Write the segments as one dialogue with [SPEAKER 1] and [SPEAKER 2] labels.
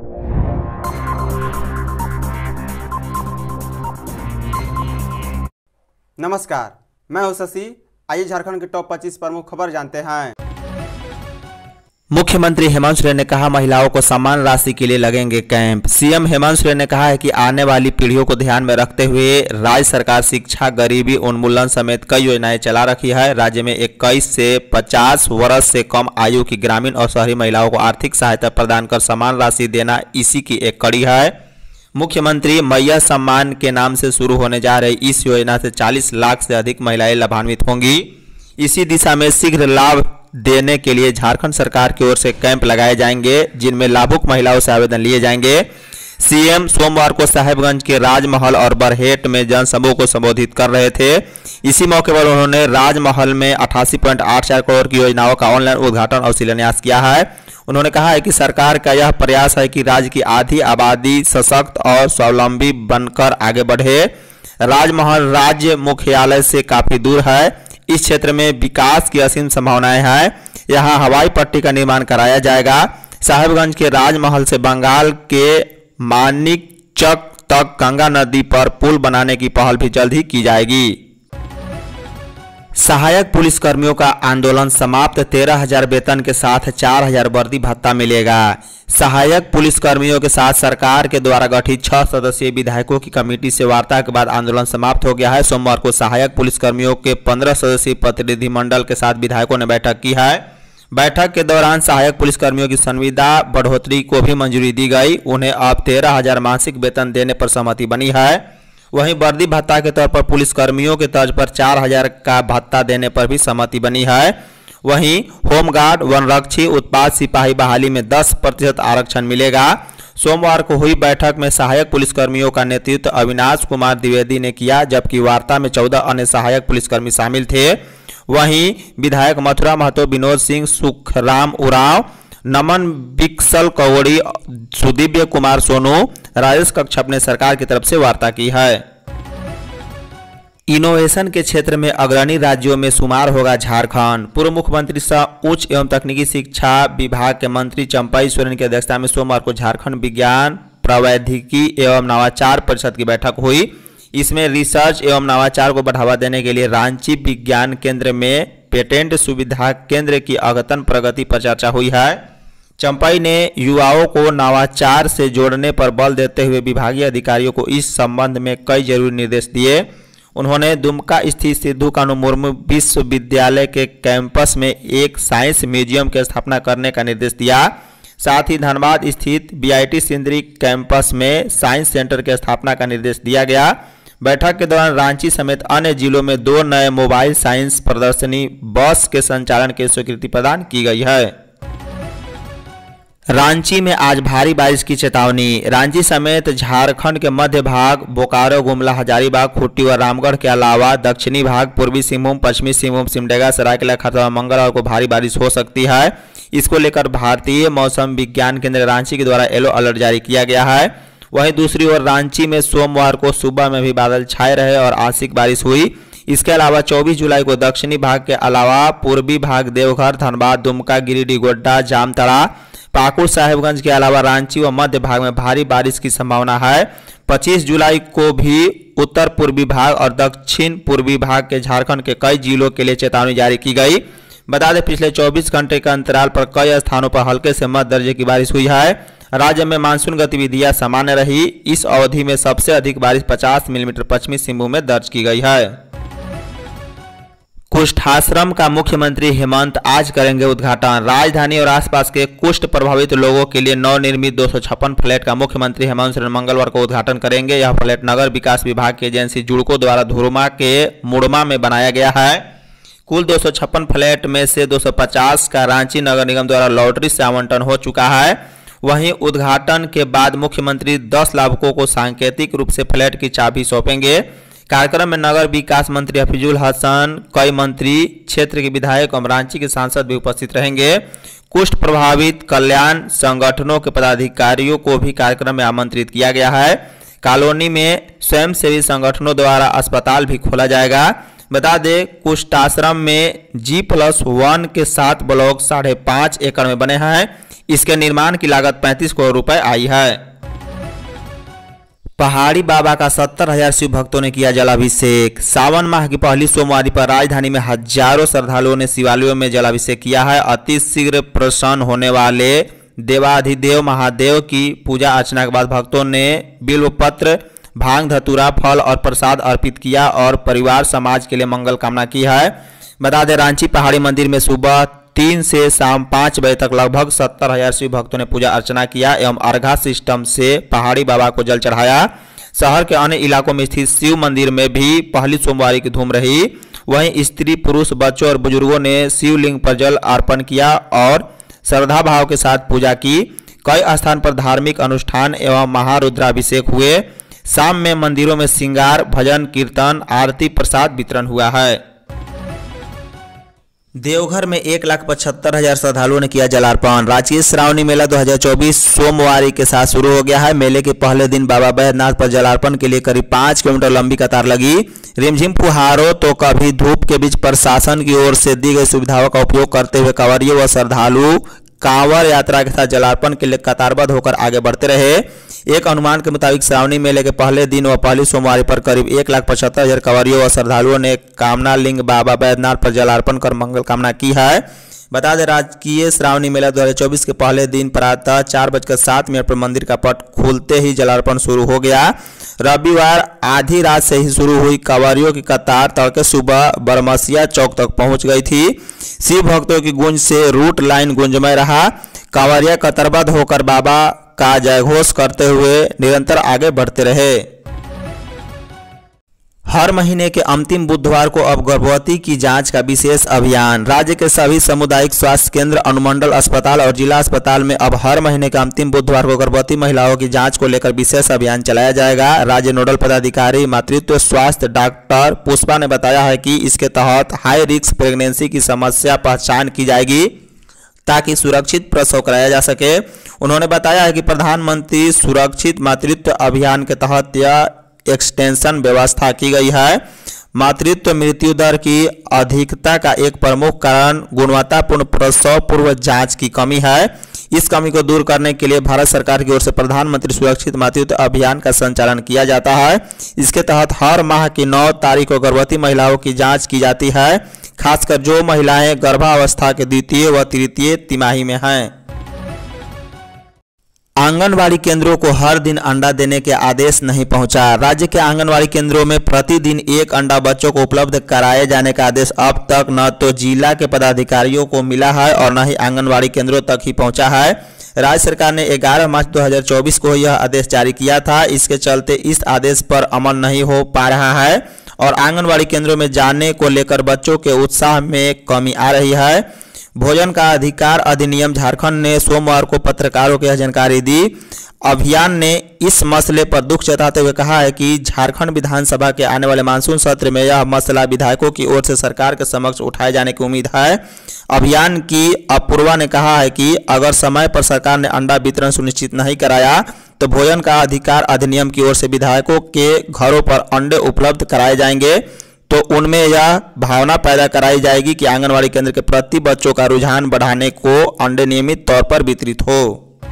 [SPEAKER 1] नमस्कार, मैं हूं शशि। आइए झारखंड के टॉप 25 प्रमुख खबर जानते हैं।
[SPEAKER 2] मुख्यमंत्री हेमंत सोरेन ने कहा, महिलाओं को सम्मान राशि के लिए लगेंगे कैंप। सीएम हेमंत सोरेन ने कहा है कि आने वाली पीढ़ियों को ध्यान में रखते हुए राज्य सरकार शिक्षा, गरीबी उन्मूलन समेत कई योजनाएं चला रखी है। राज्य में 21 से 50 वर्ष से कम आयु की ग्रामीण और शहरी महिलाओं को आर्थिक सहायता प्रदान कर सम्मान राशि देना इसी की एक कड़ी है। मुख्यमंत्री मैया सम्मान के नाम से शुरू होने जा रही इस योजना से 40 लाख से अधिक महिलाएं लाभान्वित होंगी। इसी दिशा में शीघ्र लाभ देने के लिए झारखंड सरकार की ओर से कैंप लगाए जाएंगे, जिनमें लाभुक महिलाओं से आवेदन लिए जाएंगे। सीएम सोमवार को साहेबगंज के राजमहल और बरहेट में जनसमूह को संबोधित कर रहे थे। इसी मौके पर उन्होंने राजमहल में 88.84 करोड़ की योजनाओं का ऑनलाइन उद्घाटन और शिलान्यास किया है। उन्होंने कहा है कि सरकार का यह प्रयास है कि राज्य की आधी आबादी सशक्त और स्वावलंबी बनकर आगे बढ़े। राजमहल राज्य मुख्यालय से काफी दूर है। इस क्षेत्र में विकास की असीम संभावनाएं हैं। यहां हवाई पट्टी का निर्माण कराया जाएगा। साहेबगंज के राजमहल से बंगाल के मानिकचक तक गंगा नदी पर पुल बनाने की पहल भी जल्द ही की जाएगी। सहायक पुलिसकर्मियों का आंदोलन समाप्त। 13,000 वेतन के साथ 4,000 वर्दी भत्ता मिलेगा। सहायक पुलिसकर्मियों के साथ सरकार के द्वारा गठित 6 सदस्यीय विधायकों की कमेटी से वार्ता के बाद आंदोलन समाप्त हो गया है। सोमवार को सहायक पुलिसकर्मियों के 15 सदस्यीय प्रतिनिधिमंडल के साथ विधायकों ने बैठक की है। बैठक के दौरान सहायक पुलिसकर्मियों की संविदा बढ़ोतरी को भी मंजूरी दी गई। उन्हें अब 13,000 मासिक वेतन देने पर सहमति बनी है। वहीं वर्दी भत्ता के तौर पर पुलिसकर्मियों के तर्ज पर 4,000 का भत्ता देने पर भी सहमति बनी है। वहीं होमगार्ड, वनरक्षी, उत्पाद सिपाही बहाली में 10% आरक्षण मिलेगा। सोमवार को हुई बैठक में सहायक पुलिसकर्मियों का नेतृत्व अविनाश कुमार द्विवेदी ने किया, जबकि वार्ता में 14 अन्य सहायक पुलिसकर्मी शामिल थे। वहीं विधायक मथुरा महतो, विनोद सिंह, सुखराम उरांव, नमन बिक्सल कौड़ी, सुदिव्य कुमार सोनू, राजेश कच्छप ने सरकार की तरफ से वार्ता की है। इनोवेशन के क्षेत्र में अग्रणी राज्यों में शुमार होगा झारखंड। पूर्व मुख्यमंत्री सह उच्च एवं तकनीकी शिक्षा विभाग के मंत्री चंपई सोरेन की अध्यक्षता में सोमवार को झारखंड विज्ञान, प्रौद्योगिकी एवं नवाचार परिषद की बैठक हुई। इसमें रिसर्च एवं नवाचार को बढ़ावा देने के लिए रांची विज्ञान केंद्र में पेटेंट सुविधा केंद्र की अद्यतन प्रगति पर चर्चा हुई है। चंपई ने युवाओं को नवाचार से जोड़ने पर बल देते हुए विभागीय अधिकारियों को इस संबंध में कई जरूरी निर्देश दिए। उन्होंने दुमका स्थित सिद्धू कानू मुर्मू विश्वविद्यालय के कैंपस में एक साइंस म्यूजियम की स्थापना करने का निर्देश दिया। साथ ही धनबाद स्थित बीआईटी सिंदरी कैंपस में साइंस सेंटर की स्थापना का निर्देश दिया गया। बैठक के दौरान रांची समेत अन्य जिलों में 2 नए मोबाइल साइंस प्रदर्शनी बस के संचालन की स्वीकृति प्रदान की गई है। रांची में आज भारी बारिश की चेतावनी। रांची समेत झारखंड के मध्य भाग, बोकारो, गुमला, हजारीबाग, खूंटी और रामगढ़ के अलावा दक्षिणी भाग, पूर्वी सिंहभूम, पश्चिमी सिंहभूम, सिमडेगा, सरायकेला, खरसावां, मंगलवार को भारी बारिश हो सकती है। इसको लेकर भारतीय मौसम विज्ञान केंद्र रांची के द्वारा येलो अलर्ट जारी किया गया है। वहीं दूसरी ओर रांची में सोमवार को सुबह में भी बादल छाए रहे और आंशिक बारिश हुई। इसके अलावा 24 जुलाई को दक्षिणी भाग के अलावा पूर्वी भाग, देवघर, धनबाद, दुमका, गिरिडीह, गोड्डा, जामताड़ा, पाकुड़, साहेबगंज के अलावा रांची व मध्य भाग में भारी बारिश की संभावना है। 25 जुलाई को भी उत्तर पूर्वी भाग और दक्षिण पूर्वी भाग के झारखंड के कई जिलों के लिए चेतावनी जारी की गई। बता दें, पिछले 24 घंटे के अंतराल पर कई स्थानों पर हल्के से मध्य दर्जे की बारिश हुई है। राज्य में मानसून गतिविधियां सामान्य रही। इस अवधि में सबसे अधिक बारिश 50 मिलीमीटर पश्चिमी सिंहभूम में दर्ज की गई है। कुष्ठाश्रम का मुख्यमंत्री हेमंत आज करेंगे उद्घाटन। राजधानी और आसपास के कुष्ठ प्रभावित लोगों के लिए नवनिर्मित 256 फ्लैट का मुख्यमंत्री हेमंत सोरेन मंगलवार को उद्घाटन करेंगे। यह फ्लैट नगर विकास विभाग की एजेंसी जुड़को द्वारा धुरमा के मुड़मा में बनाया गया है। कुल 256 फ्लैट में से 250 का रांची नगर निगम द्वारा लॉटरी से आवंटन हो चुका है। वहीं उद्घाटन के बाद मुख्यमंत्री 10 लाभुकों को सांकेतिक रूप से फ्लैट की चाबी सौंपेंगे। कार्यक्रम में नगर विकास मंत्री हफीजुल हसन, कई मंत्री, क्षेत्र के विधायक और रांची के सांसद भी उपस्थित रहेंगे। कुष्ठ प्रभावित कल्याण संगठनों के पदाधिकारियों को भी कार्यक्रम में आमंत्रित किया गया है। कॉलोनी में स्वयंसेवी संगठनों द्वारा अस्पताल भी खोला जाएगा। बता दें, कुष्ठाश्रम में G+1 के 7 ब्लॉक 5.5 एकड़ में बने हैं। इसके निर्माण की लागत 35 करोड़ रुपए आई है। पहाड़ी बाबा का 70,000 शिव भक्तों ने किया जलाभिषेक। सावन माह की पहली सोमवारी पर राजधानी में हजारों श्रद्धालुओं ने शिवालयों में जलाभिषेक किया है। अति शीघ्र प्रसन्न होने वाले देवाधिदेव महादेव की पूजा अर्चना के बाद भक्तों ने बिल्वपत्र, भांग, धतूरा, फल और प्रसाद अर्पित किया और परिवार समाज के लिए मंगल कामना की है। बता दें, रांची पहाड़ी मंदिर में सुबह 3 से शाम 5 बजे तक लगभग 70,000 शिव भक्तों ने पूजा अर्चना किया एवं अर्घा सिस्टम से पहाड़ी बाबा को जल चढ़ाया। शहर के अन्य इलाकों में स्थित शिव मंदिर में भी पहली सोमवारी की धूम रही। वहीं स्त्री, पुरुष, बच्चों और बुजुर्गों ने शिवलिंग पर जल अर्पण किया और श्रद्धा भाव के साथ पूजा की। कई स्थान पर धार्मिक अनुष्ठान एवं महारुद्राभिषेक हुए। शाम में मंदिरों में श्रृंगार, भजन, कीर्तन, आरती, प्रसाद वितरण हुआ है। देवघर में 1,75,000 श्रद्धालुओं ने किया जलार्पण। रांची श्रावणी मेला 2024 सोमवारी के साथ शुरू हो गया है। मेले के पहले दिन बाबा बैद्यनाथ पर जलार्पण के लिए करीब 5 किलोमीटर लंबी कतार लगी। रिमझिम फुहारों तो कभी धूप के बीच प्रशासन की ओर से दी गई सुविधाओं का उपयोग करते हुए कांवरियों व श्रद्धालु कांवर यात्रा के साथ जलार्पण के लिए कतारबद्ध होकर आगे बढ़ते रहे। एक अनुमान के मुताबिक श्रावणी मेले के पहले दिन व पहली सोमवारी पर करीब 1,75,000 कांवरियों व श्रद्धालुओं ने कामना लिंग बाबा बैद्यनाथ पर जलार्पण कर मंगल कामना की है। बता दें, राजकीय श्रावणी मेला 2024 के पहले दिन प्रातः 4:07 पर मंदिर का पट खुलते ही जलार्पण शुरू हो गया। रविवार आधी रात से ही शुरू हुई कांवरियों की कतार तड़के सुबह बरमसिया चौक तक पहुंच गई थी। शिव भक्तों की गूंज से रूट लाइन गुंजमय रहा। कांवरिया कतारबद्ध होकर बाबा का जयघोष करते हुए निरंतर आगे बढ़ते रहे। हर महीने के अंतिम बुधवार को अब गर्भवती की जांच का विशेष अभियान। राज्य के सभी सामुदायिक स्वास्थ्य केंद्र, अनुमंडल अस्पताल और जिला अस्पताल में अब हर महीने के अंतिम बुधवार को गर्भवती महिलाओं की जांच को लेकर विशेष अभियान चलाया जाएगा। राज्य नोडल पदाधिकारी मातृत्व स्वास्थ्य डॉक्टर पुष्पा ने बताया है कि इसके तहत हाई रिस्क प्रेगनेंसी की समस्या पहचान की जाएगी ताकि सुरक्षित प्रसव कराया जा सके। उन्होंने बताया है कि प्रधानमंत्री सुरक्षित मातृत्व अभियान के तहत यह एक्सटेंशन व्यवस्था की गई है। मातृत्व मृत्यु दर की अधिकता का एक प्रमुख कारण गुणवत्तापूर्ण प्रसव पूर्व जांच की कमी है। इस कमी को दूर करने के लिए भारत सरकार की ओर से प्रधानमंत्री सुरक्षित मातृत्व अभियान का संचालन किया जाता है। इसके तहत हर माह की 9 तारीख को गर्भवती महिलाओं की जांच की जाती है, खासकर जो महिलाएं गर्भावस्था के द्वितीय व तृतीय तिमाही में हैं। आंगनवाड़ी केंद्रों को हर दिन अंडा देने के आदेश नहीं पहुंचा। राज्य के आंगनवाड़ी केंद्रों में प्रतिदिन 1 अंडा बच्चों को उपलब्ध कराए जाने का आदेश अब तक न तो जिला के पदाधिकारियों को मिला है और न ही आंगनवाड़ी केंद्रों तक ही पहुंचा है। राज्य सरकार ने 11 मार्च 2024 को यह आदेश जारी किया था। इसके चलते इस आदेश पर अमल नहीं हो पा रहा है और आंगनवाड़ी केंद्रों में जाने को लेकर बच्चों के उत्साह में कमी आ रही है। भोजन का अधिकार अधिनियम झारखंड ने सोमवार को पत्रकारों को यह जानकारी दी। अभियान ने इस मसले पर दुख जताते हुए कहा है कि झारखंड विधानसभा के आने वाले मानसून सत्र में यह मसला विधायकों की ओर से सरकार के समक्ष उठाए जाने की उम्मीद है। अभियान की अपूर्वा ने कहा है कि अगर समय पर सरकार ने अंडा वितरण सुनिश्चित नहीं कराया तो भोजन का अधिकार अधिनियम की ओर से विधायकों के घरों पर अंडे उपलब्ध कराए जाएंगे तो उनमें यह भावना पैदा कराई जाएगी कि आंगनवाड़ी केंद्र के प्रति बच्चों का रुझान बढ़ाने को अंडे नियमित तौर पर वितरित हो।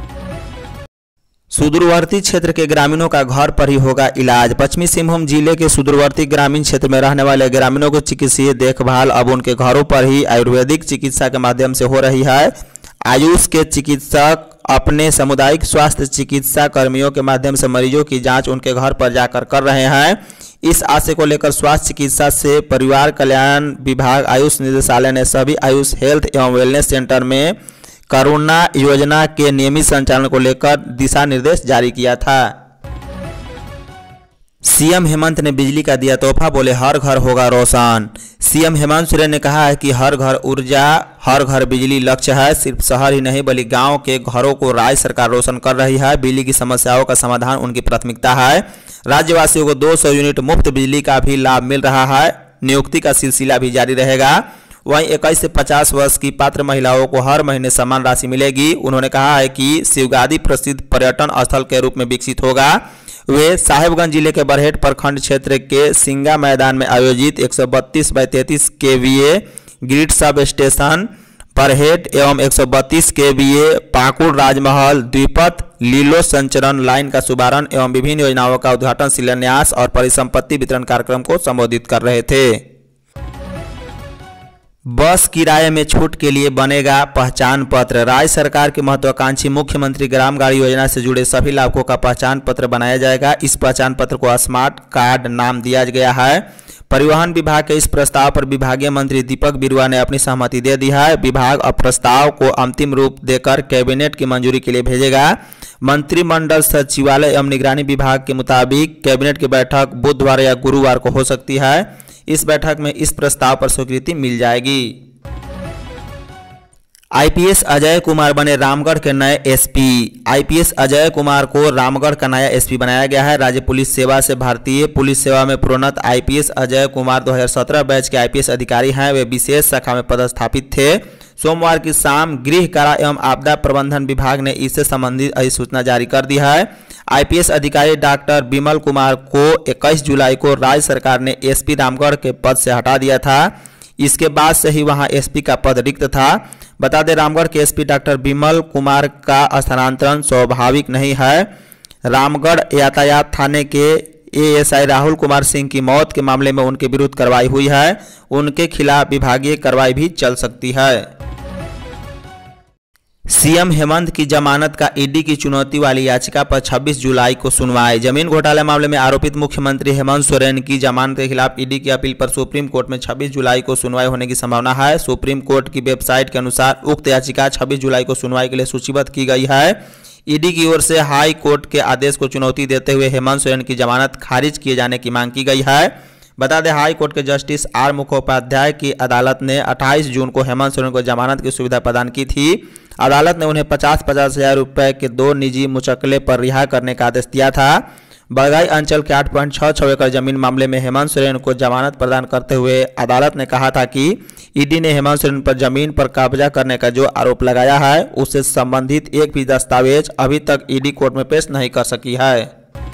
[SPEAKER 2] सुदूरवर्ती क्षेत्र के ग्रामीणों का घर पर ही होगा इलाज। पश्चिमी सिंहभूम जिले के सुदूरवर्ती ग्रामीण क्षेत्र में रहने वाले ग्रामीणों को चिकित्सीय देखभाल अब उनके घरों पर ही आयुर्वेदिक चिकित्सा के माध्यम से हो रही है। आयुष के चिकित्सक अपने सामुदायिक स्वास्थ्य चिकित्सा कर्मियों के माध्यम से मरीजों की जांच उनके घर पर जाकर कर रहे हैं। इस आशय को लेकर स्वास्थ्य चिकित्सा से परिवार कल्याण विभाग आयुष निदेशालय ने सभी आयुष हेल्थ एवं वेलनेस सेंटर में करुणा योजना के नियमित संचालन को लेकर दिशा निर्देश जारी किया था। सीएम हेमंत ने बिजली का दिया तोहफा, बोले हर घर होगा रोशन। सीएम हेमंत सोरेन ने कहा है कि हर घर ऊर्जा, हर घर बिजली लक्ष्य है। सिर्फ शहर ही नहीं बल्कि गांव के घरों को राज्य सरकार रोशन कर रही है। बिजली की समस्याओं का समाधान उनकी प्राथमिकता है। राज्यवासियों को 200 यूनिट मुफ्त बिजली का भी लाभ मिल रहा है। नियुक्ति का सिलसिला भी जारी रहेगा। वहीं 21 से 50 वर्ष की पात्र महिलाओं को हर महीने समान राशि मिलेगी। उन्होंने कहा है कि शिवगादी प्रसिद्ध पर्यटन स्थल के रूप में विकसित होगा। वे साहेबगंज जिले के बरहेट प्रखंड क्षेत्र के सिंगा मैदान में आयोजित 132/33 kVA ग्रिड सब स्टेशन पर हेड एवं 132 kVA पाकुड़ राजमहल द्विपथ लीलो संचरण लाइन का शुभारंभ एवं विभिन्न योजनाओं का उद्घाटन, शिलान्यास और परिसंपत्ति वितरण कार्यक्रम को संबोधित कर रहे थे। बस किराए में छूट के लिए बनेगा पहचान पत्र। राज्य सरकार की महत्वाकांक्षी मुख्यमंत्री ग्राम गाड़ी योजना से जुड़े सभी लाभुकों का पहचान पत्र बनाया जाएगा। इस पहचान पत्र को स्मार्ट कार्ड नाम दिया गया है। परिवहन विभाग के इस प्रस्ताव पर विभागीय मंत्री दीपक बिरुआ ने अपनी सहमति दे दी है। विभाग अब प्रस्ताव को अंतिम रूप देकर कैबिनेट की मंजूरी के लिए भेजेगा। मंत्रिमंडल सचिवालय एवं निगरानी विभाग के मुताबिक कैबिनेट की बैठक बुधवार या गुरुवार को हो सकती है। इस बैठक में इस प्रस्ताव पर स्वीकृति मिल जाएगी। आईपीएस अजय कुमार बने रामगढ़ के नए एसपी। आईपीएस अजय कुमार को रामगढ़ का नया एसपी बनाया गया है। राज्य पुलिस सेवा से भारतीय पुलिस सेवा में प्रोन्नत आईपीएस अजय कुमार 2017 बैच के आईपीएस अधिकारी हैं। वे विशेष शाखा में पदस्थापित थे। सोमवार की शाम गृह कारा एवं आपदा प्रबंधन विभाग ने इससे संबंधित अधिसूचना जारी कर दी है। आईपीएस अधिकारी डॉक्टर विमल कुमार को 21 जुलाई को राज्य सरकार ने एसपी रामगढ़ के पद से हटा दिया था। इसके बाद से ही वहां एसपी का पद रिक्त था। बता दें, रामगढ़ के एसपी डॉक्टर विमल कुमार का स्थानांतरण स्वाभाविक नहीं है। रामगढ़ यातायात थाने के एएसआई राहुल कुमार सिंह की मौत के मामले में उनके विरुद्ध कार्रवाई हुई है। उनके खिलाफ विभागीय कार्रवाई भी चल सकती है। सीएम हेमंत की जमानत का ईडी की चुनौती वाली याचिका पर 26 जुलाई को सुनवाई। जमीन घोटाला मामले में आरोपित मुख्यमंत्री हेमंत सोरेन की जमानत के खिलाफ ईडी की अपील पर सुप्रीम कोर्ट में 26 जुलाई को सुनवाई होने की संभावना है। सुप्रीम कोर्ट की वेबसाइट के अनुसार उक्त याचिका 26 जुलाई को सुनवाई के लिए सूचीबद्ध की गई है। ईडी की ओर से हाई कोर्ट के आदेश को चुनौती देते हुए हेमंत सोरेन की जमानत खारिज किए जाने की मांग की गई है। बता दें, हाई कोर्ट के जस्टिस आर मुखोपाध्याय की अदालत ने 28 जून को हेमंत सोरेन को जमानत की सुविधा प्रदान की थी। अदालत ने उन्हें 50-50 हजार रुपये के 2 निजी मुचक्ले पर रिहा करने का आदेश दिया था। बरगाई अंचल के 8.66 एकड़ जमीन मामले में हेमंत सोरेन को जमानत प्रदान करते हुए अदालत ने कहा था कि ईडी ने हेमंत सोरेन पर जमीन पर कब्जा करने का जो आरोप लगाया है उससे संबंधित एक भी दस्तावेज अभी तक ईडी कोर्ट में पेश नहीं कर सकी है।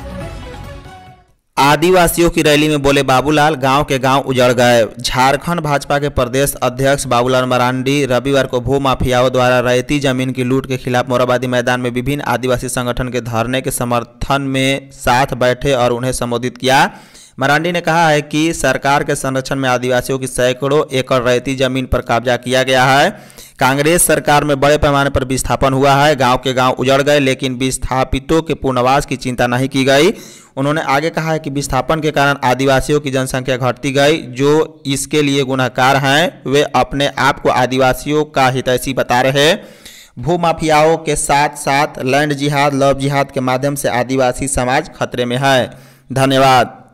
[SPEAKER 2] आदिवासियों की रैली में बोले बाबूलाल, गांव के गांव उजड़ गए। झारखंड भाजपा के प्रदेश अध्यक्ष बाबूलाल मरांडी रविवार को भू माफियाओं द्वारा रैयती जमीन की लूट के खिलाफ मोरहाबादी मैदान में विभिन्न आदिवासी संगठन के धरने के समर्थन में साथ बैठे और उन्हें संबोधित किया। मरांडी ने कहा है कि सरकार के संरक्षण में आदिवासियों की सैकड़ों एकड़ रैयती जमीन पर कब्जा किया गया है। कांग्रेस सरकार में बड़े पैमाने पर विस्थापन हुआ है। गांव के गांव उजड़ गए, लेकिन विस्थापितों के पुनर्वास की चिंता नहीं की गई। उन्होंने आगे कहा है कि विस्थापन के कारण आदिवासियों की जनसंख्या घटती गई। जो इसके लिए गुनहगार हैं वे अपने आप को आदिवासियों का हितैषी बता रहे। भू माफियाओं के साथ साथ लैंड जिहाद, लव जिहाद के माध्यम से आदिवासी समाज खतरे में है। धन्यवाद।